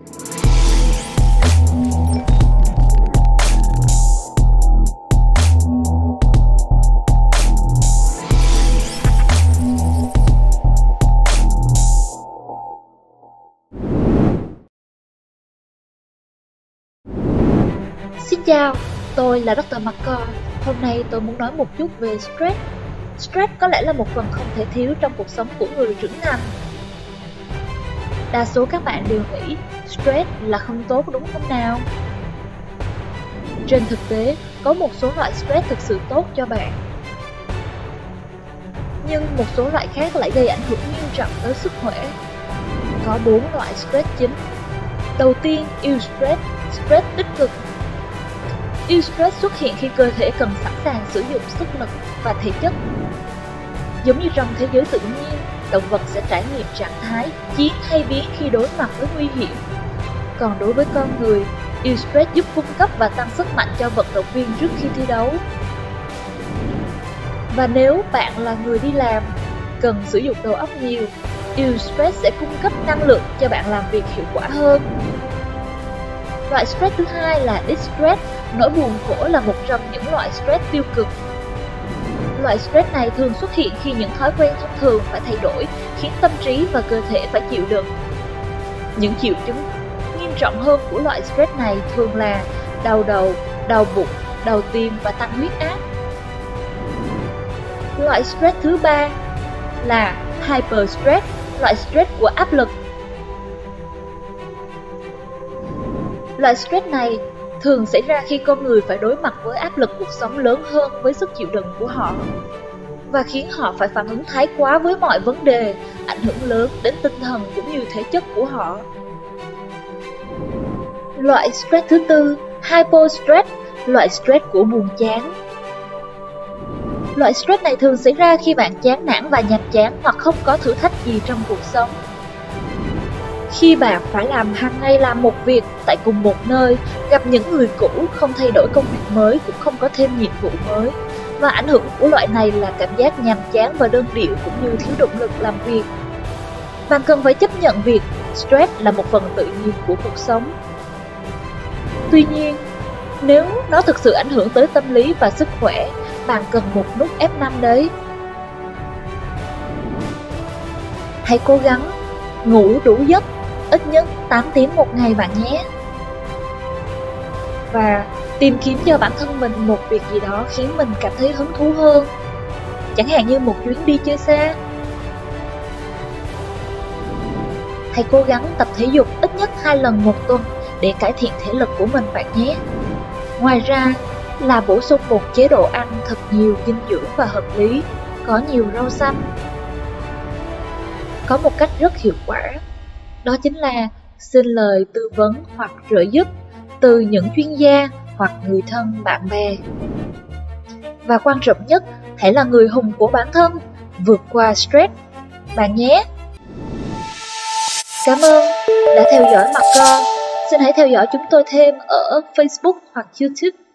Xin chào, tôi là Dr. Marco. Hôm nay tôi muốn nói một chút về stress. Stress có lẽ là một phần không thể thiếu trong cuộc sống của người trưởng thành. Đa số các bạn đều nghĩ stress là không tốt, đúng không nào? Trên thực tế, có một số loại stress thực sự tốt cho bạn, nhưng một số loại khác lại gây ảnh hưởng nghiêm trọng tới sức khỏe. Có 4 loại stress chính. Đầu tiên, eustress, stress tích cực. Eustress xuất hiện khi cơ thể cần sẵn sàng sử dụng sức lực và thể chất. Giống như trong thế giới tự nhiên, động vật sẽ trải nghiệm trạng thái chiến hay biến khi đối mặt với nguy hiểm. Còn đối với con người, eustress giúp cung cấp và tăng sức mạnh cho vận động viên trước khi thi đấu. Và nếu bạn là người đi làm, cần sử dụng đầu óc nhiều, eustress sẽ cung cấp năng lượng cho bạn làm việc hiệu quả hơn. Loại stress thứ hai là distress. Nỗi buồn khổ là một trong những loại stress tiêu cực. Loại stress này thường xuất hiện khi những thói quen thông thường phải thay đổi, khiến tâm trí và cơ thể phải chịu đựng. Những triệu chứng nghiêm trọng hơn của loại stress này thường là đau đầu, đau bụng, đau tim và tăng huyết áp. Loại stress thứ ba là hyperstress, loại stress của áp lực. Loại stress này thường xảy ra khi con người phải đối mặt với áp lực cuộc sống lớn hơn với sức chịu đựng của họ, và khiến họ phải phản ứng thái quá với mọi vấn đề, ảnh hưởng lớn đến tinh thần cũng như thể chất của họ. Loại stress thứ tư, hypostress, loại stress của buồn chán. Loại stress này thường xảy ra khi bạn chán nản và nhàm chán hoặc không có thử thách gì trong cuộc sống. Khi bạn phải làm hàng ngày làm một việc tại cùng một nơi, gặp những người cũ, không thay đổi công việc mới, cũng không có thêm nhiệm vụ mới. Và ảnh hưởng của loại này là cảm giác nhàm chán và đơn điệu cũng như thiếu động lực làm việc. Bạn cần phải chấp nhận việc stress là một phần tự nhiên của cuộc sống. Tuy nhiên, nếu nó thực sự ảnh hưởng tới tâm lý và sức khỏe, bạn cần một nút F5 đấy. Hãy cố gắng ngủ đủ giấc, ít nhất 8 tiếng một ngày bạn nhé. Và tìm kiếm cho bản thân mình một việc gì đó khiến mình cảm thấy hứng thú hơn, chẳng hạn như một chuyến đi chơi xa. Hãy cố gắng tập thể dục ít nhất 2 lần một tuần để cải thiện thể lực của mình bạn nhé. Ngoài ra là bổ sung một chế độ ăn thật nhiều dinh dưỡng và hợp lý, có nhiều rau xanh. Có một cách rất hiệu quả, đó chính là xin lời tư vấn hoặc trợ giúp từ những chuyên gia hoặc người thân bạn bè. Và quan trọng nhất, hãy là người hùng của bản thân, vượt qua stress bạn nhé. Cảm ơn đã theo dõi Marco. Xin hãy theo dõi chúng tôi thêm ở Facebook hoặc YouTube.